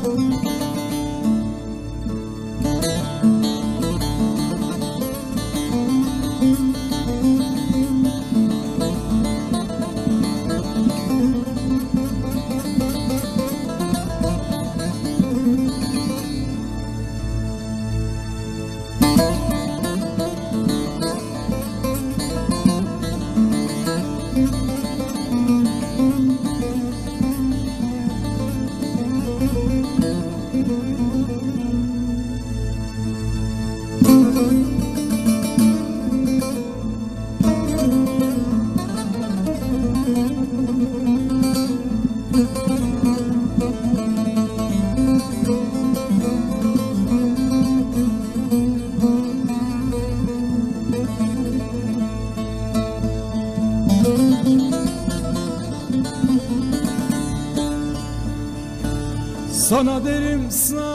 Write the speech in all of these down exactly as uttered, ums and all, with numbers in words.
Sana derim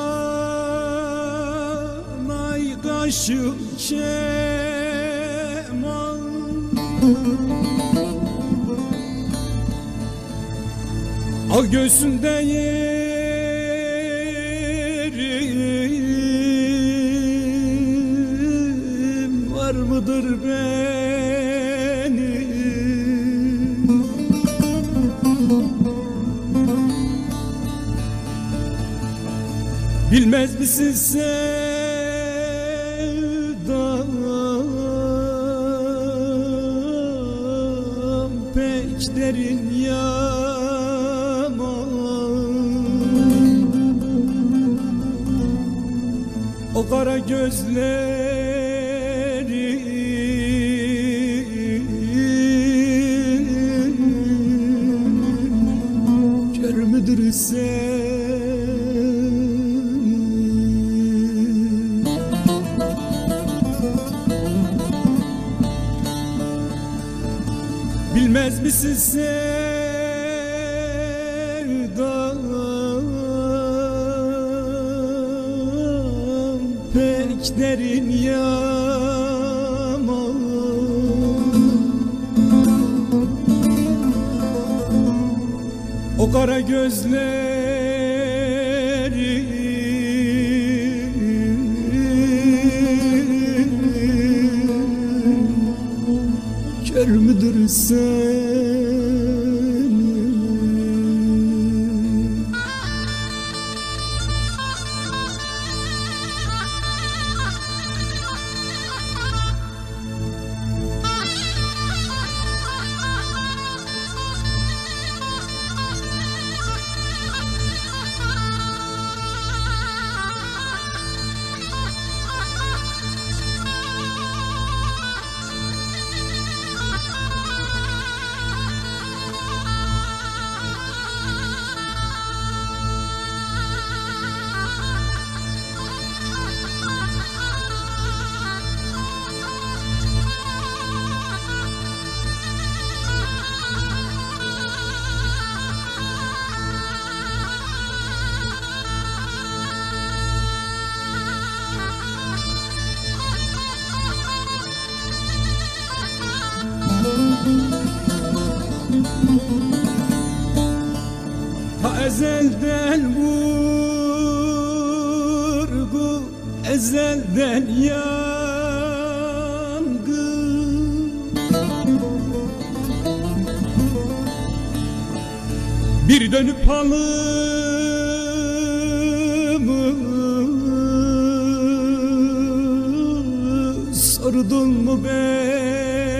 sanay kaşı keman, al göğsünde yerim var mıdır benim? Bilmez misin sevdam pek derin yaman, o kara gözleri kör müdür sen? Bilmez misin sevdam pek derin yaman, o kara gözleri kör müdür sen? Ta ezelden vurgu, ezelden yangın, bir dönüp halımı sordun mu beni?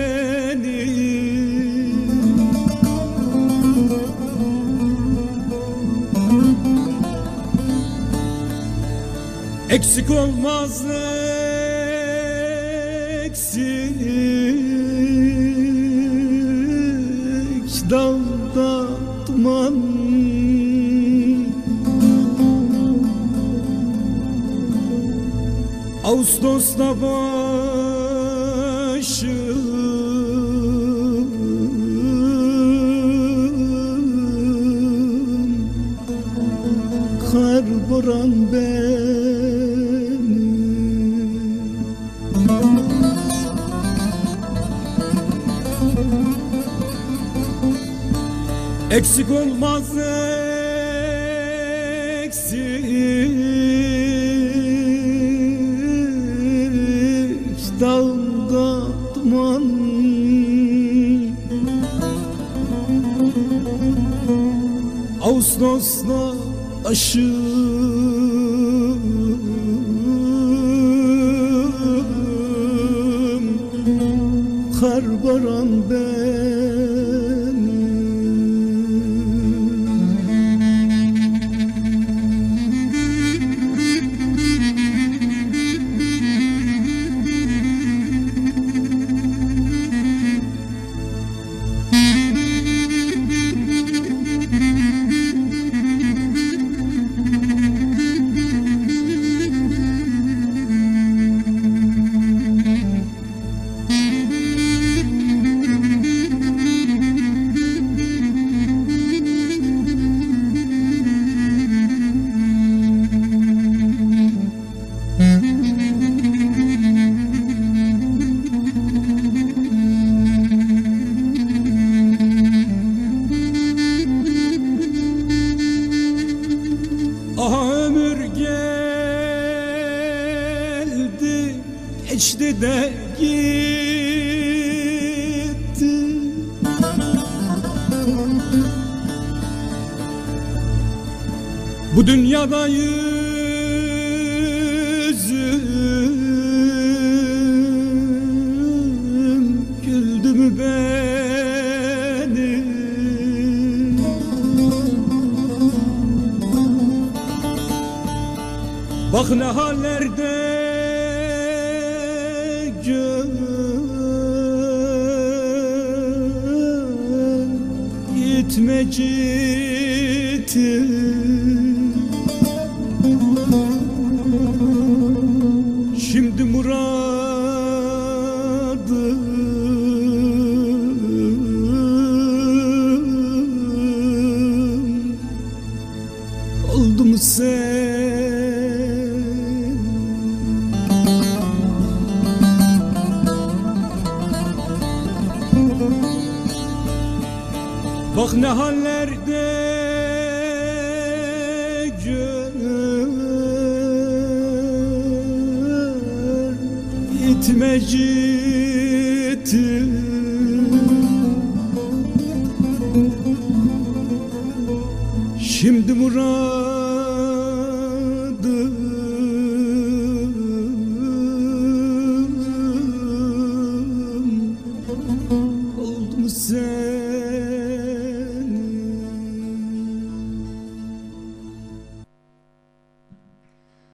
Eksik olmaz eksik dalda duman, Ağustos'ta başım kar boran benim. Eksik olmaz eksik dağda duman, Ağustos'ta aşığım, kar baran benim. Ah ömür geldi, geçti de gitti. Bu dünyada yüzüm güldü mü benim? Bak ne hallerde gök gitmeciti. Şimdi muradım oldu mu sen? Bak ne hallerde gör gitmeciti. Şimdi muradım